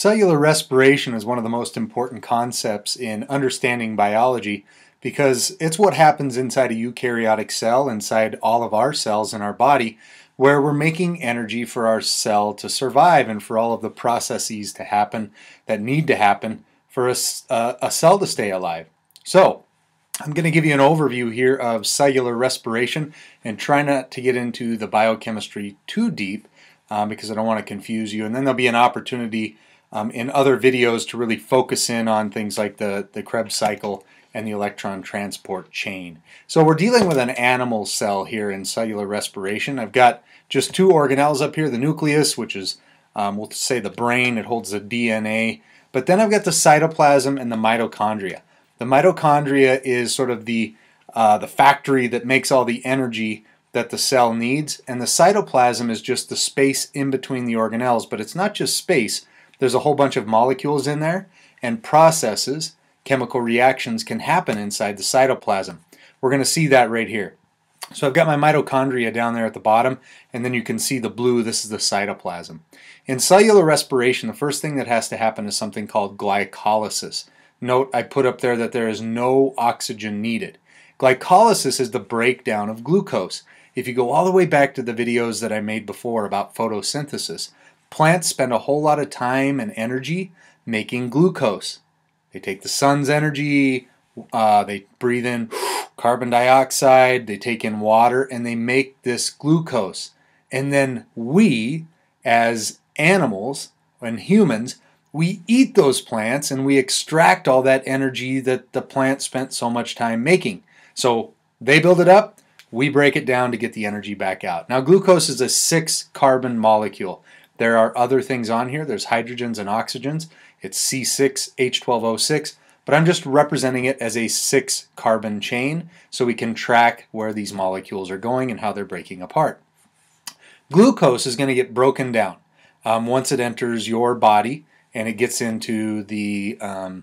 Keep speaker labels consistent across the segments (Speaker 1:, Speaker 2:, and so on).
Speaker 1: Cellular respiration is one of the most important concepts in understanding biology because it's what happens inside a eukaryotic cell, inside all of our cells in our body, where we're making energy for our cell to survive and for all of the processes to happen that need to happen for a cell to stay alive. So, I'm going to give you an overview here of cellular respiration and try not to get into the biochemistry too deep because I don't want to confuse you. And then there'll be an opportunity in other videos to really focus in on things like the Krebs Cycle and the electron transport chain. So we're dealing with an animal cell here in cellular respiration. I've got just two organelles up here, the nucleus, which is, we'll say the brain, it holds the DNA, but then I've got the cytoplasm and the mitochondria. The mitochondria is sort of the factory that makes all the energy that the cell needs, and the cytoplasm is just the space in between the organelles, but it's not just space. There's a whole bunch of molecules in there, and processes, chemical reactions can happen inside the cytoplasm. We're going to see that right here. So I've got my mitochondria down there at the bottom, and then you can see the blue, this is the cytoplasm. In cellular respiration, the first thing that has to happen is something called glycolysis. Note, I put up there that there is no oxygen needed. Glycolysis is the breakdown of glucose. If you go all the way back to the videos that I made before about photosynthesis, plants spend a whole lot of time and energy making glucose. They take the sun's energy, they breathe in carbon dioxide, they take in water, and they make this glucose. And then we, as animals and humans, we eat those plants and we extract all that energy that the plant spent so much time making. So they build it up, we break it down to get the energy back out. Now glucose is a 6-carbon molecule. There are other things on here. There's hydrogens and oxygens. It's C6H12O6, but I'm just representing it as a 6-carbon chain so we can track where these molecules are going and how they're breaking apart. Glucose is going to get broken down once it enters your body and it gets into the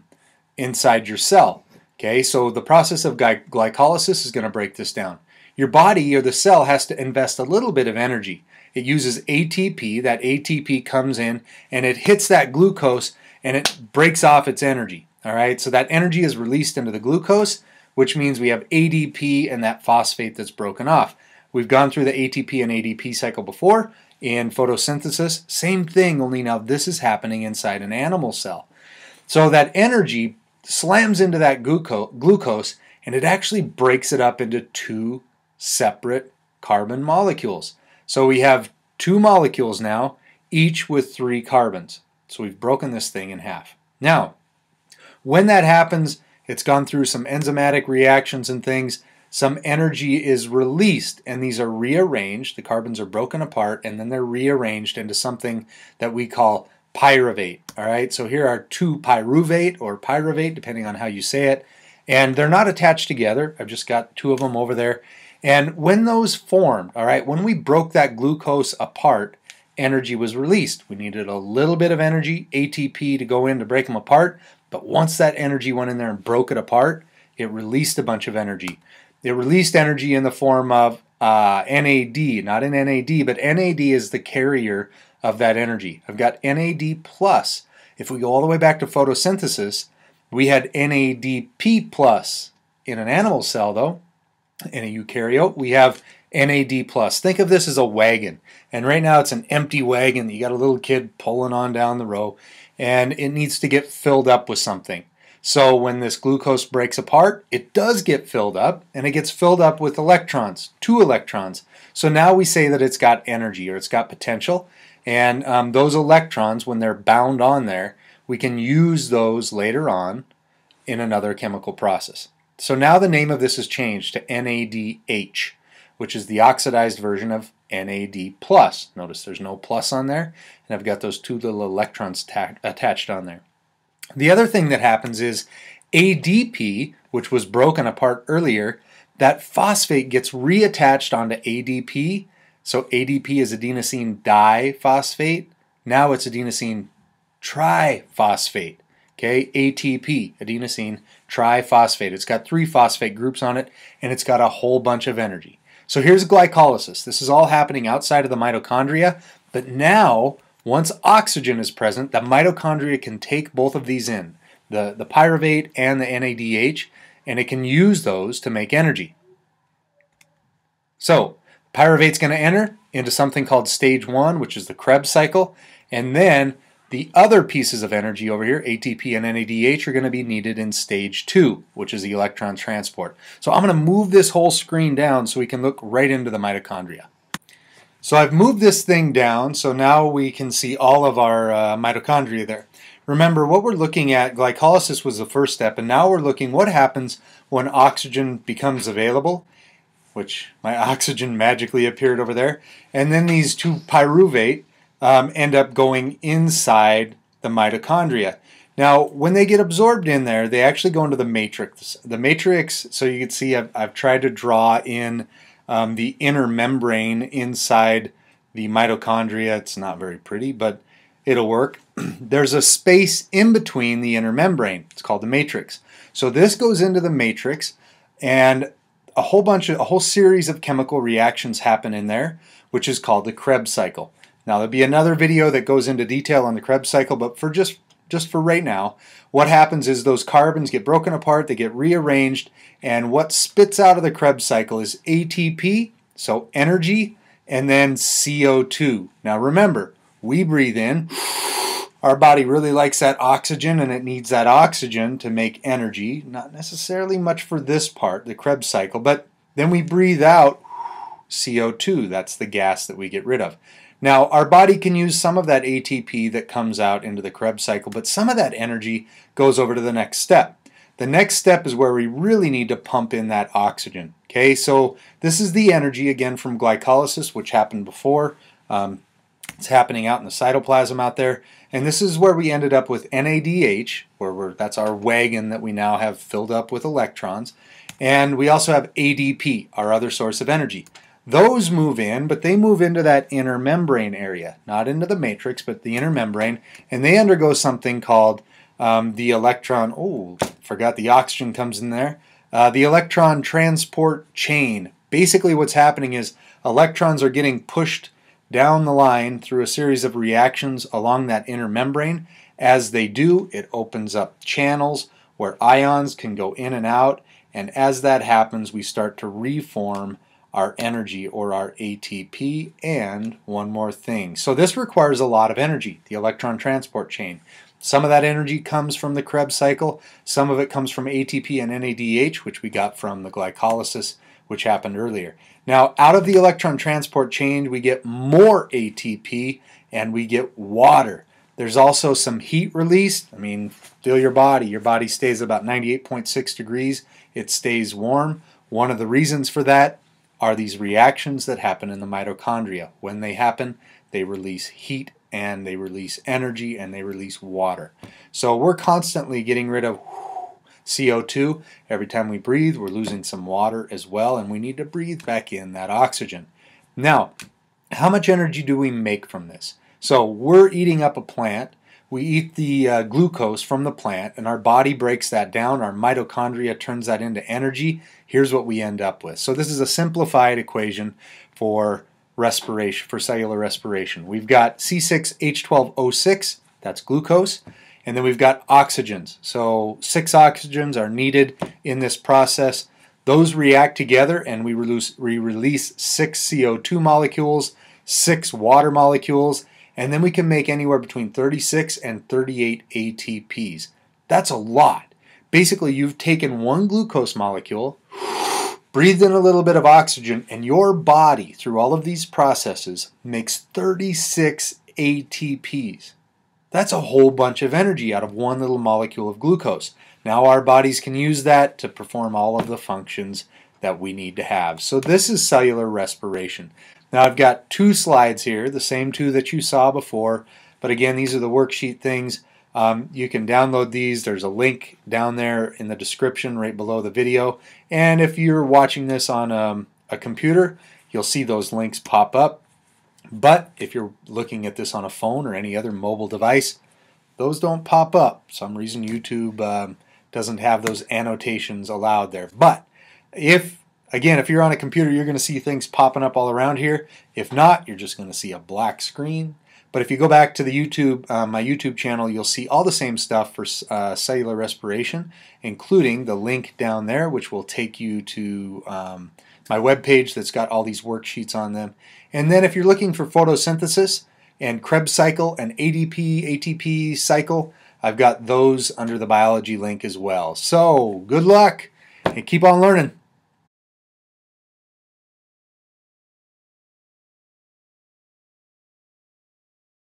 Speaker 1: inside your cell. Okay, so the process of glycolysis is going to break this down. Your body or the cell has to invest a little bit of energy. It uses ATP. That ATP comes in and it hits that glucose and it breaks off its energy. All right, so that energy is released into the glucose, which means we have ADP and that phosphate that's broken off. We've gone through the ATP and ADP cycle before in photosynthesis. Same thing, only now this is happening inside an animal cell. So that energy slams into that glucose and it actually breaks it up into 2 separate carbon molecules. So we have 2 molecules now, each with 3 carbons. So we've broken this thing in half. Now, when that happens, it's gone through some enzymatic reactions and things. Some energy is released, and these are rearranged. The carbons are broken apart, and then they're rearranged into something that we call pyruvate. All right, so here are 2 pyruvate or pyruvate, depending on how you say it, and they're not attached together. I've just got 2 of them over there. And when those formed, all right, when we broke that glucose apart, energy was released. We needed a little bit of energy, ATP, to go in to break them apart, but once that energy went in there and broke it apart, it released a bunch of energy. It released energy in the form of NAD, not an NAD, but NAD is the carrier of that energy. I've got NAD+. If we go all the way back to photosynthesis, we had NADP+ in an animal cell, though. In a eukaryote, we have NAD+. Think of this as a wagon, and right now it's an empty wagon. You got a little kid pulling on down the row, and it needs to get filled up with something. So when this glucose breaks apart, it does get filled up, and it gets filled up with electrons, 2 electrons. So now we say that it's got energy or it's got potential, and those electrons, when they're bound on there, we can use those later on in another chemical process. So now the name of this has changed to NADH, which is the oxidized version of NAD+. Notice there's no plus on there, and I've got those 2 little electrons attached on there. The other thing that happens is ADP, which was broken apart earlier, that phosphate gets reattached onto ADP. So ADP is adenosine diphosphate. Now it's adenosine triphosphate. Okay, ATP, adenosine triphosphate. It's got 3 phosphate groups on it, and it's got a whole bunch of energy. So here's glycolysis. This is all happening outside of the mitochondria, but now Once oxygen is present, the mitochondria can take both of these in, the pyruvate and the NADH, and it can use those to make energy. So, pyruvate's going to enter into something called stage 1, which is the Krebs cycle, and then the other pieces of energy over here, ATP and NADH, are going to be needed in stage 2, which is the electron transport. So I'm going to move this whole screen down so we can look right into the mitochondria. So I've moved this thing down, so now we can see all of our mitochondria there. Remember, what we're looking at, glycolysis was the first step, and now we're looking what happens when oxygen becomes available, which my oxygen magically appeared over there, and then these two pyruvate end up going inside the mitochondria. Now, when they get absorbed in there, they actually go into the matrix. The matrix, so you can see I've tried to draw in the inner membrane inside the mitochondria. It's not very pretty, but it'll work. There's a space in between the inner membrane. It's called the matrix. So this goes into the matrix, and a whole series of chemical reactions happen in there, which is called the Krebs cycle. Now there'll be another video that goes into detail on the Krebs cycle, but for just for right now, what happens is those carbons get broken apart, they get rearranged, and what spits out of the Krebs cycle is ATP, so energy, and then CO2. Now remember, we breathe in. Our body really likes that oxygen, and it needs that oxygen to make energy. Not necessarily much for this part, the Krebs cycle, but then we breathe out CO2. That's the gas that we get rid of. Now, our body can use some of that ATP that comes out into the Krebs cycle, but some of that energy goes over to the next step. The next step is where we really need to pump in that oxygen. Okay, so this is the energy, again, from glycolysis, which happened before. It's happening out in the cytoplasm out there. And this is where we ended up with NADH, where that's our wagon that we now have filled up with electrons. And we also have ADP, our other source of energy. Those move in, but they move into that inner membrane area, not into the matrix, but the inner membrane, and they undergo something called the electron, forgot the oxygen comes in there, the electron transport chain. Basically what's happening is electrons are getting pushed down the line through a series of reactions along that inner membrane. As they do, it opens up channels where ions can go in and out, and as that happens, we start to reform our energy, or our ATP, and one more thing. So this requires a lot of energy, the electron transport chain. Some of that energy comes from the Krebs cycle, some of it comes from ATP and NADH, which we got from the glycolysis, which happened earlier. Now, out of the electron transport chain, we get more ATP, and we get water. There's also some heat released. I mean, feel your body. Your body stays about 98.6 degrees. It stays warm. One of the reasons for that are these reactions that happen in the mitochondria. When they happen, they release heat, and they release energy, and they release water. So we're constantly getting rid of CO2. Every time we breathe, we're losing some water as well, and we need to breathe back in that oxygen. Now, how much energy do we make from this? So we're eating up a plant. We eat the glucose from the plant, and our body breaks that down. Our mitochondria turns that into energy. Here's what we end up with. So this is a simplified equation for respiration, for cellular respiration. We've got C6H12O6, that's glucose, and then we've got oxygens. So 6 oxygens are needed in this process. Those react together, and we release 6 CO2 molecules, 6 water molecules, and then we can make anywhere between 36 and 38 ATPs. That's a lot. Basically, you've taken one glucose molecule, breathed in a little bit of oxygen, and your body, through all of these processes, makes 36 ATPs. That's a whole bunch of energy out of one little molecule of glucose. Now our bodies can use that to perform all of the functions that we need to have. So this is cellular respiration. Now I've got 2 slides here, the same 2 that you saw before, but again, these are the worksheet things. You can download these. There's a link down there in the description right below the video. And if you're watching this on a computer, you'll see those links pop up. But if you're looking at this on a phone or any other mobile device, those don't pop up. For some reason YouTube doesn't have those annotations allowed there. But if you're on a computer, you're going to see things popping up all around here. If not, you're just going to see a black screen. But if you go back to the my YouTube channel, you'll see all the same stuff for cellular respiration, including the link down there, which will take you to my webpage that's got all these worksheets on them. And then if you're looking for photosynthesis and Krebs cycle and ADP, ATP cycle, I've got those under the biology link as well. So good luck and keep on learning.